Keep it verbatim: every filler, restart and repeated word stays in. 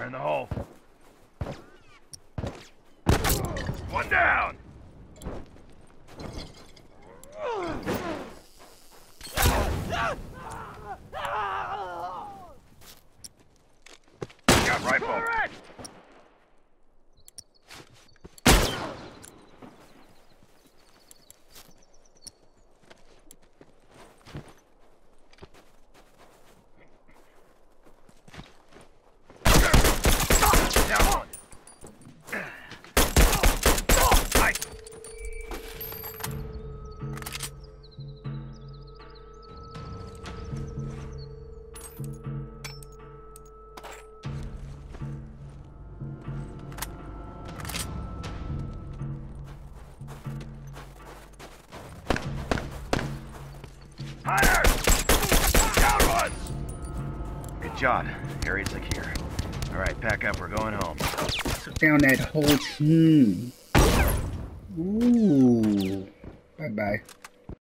in the hole. One down! Got rifle. Fire! Down one! Good job. Area's secure. Alright, pack up. We're going home. Took down that whole team. Ooh. Bye-bye.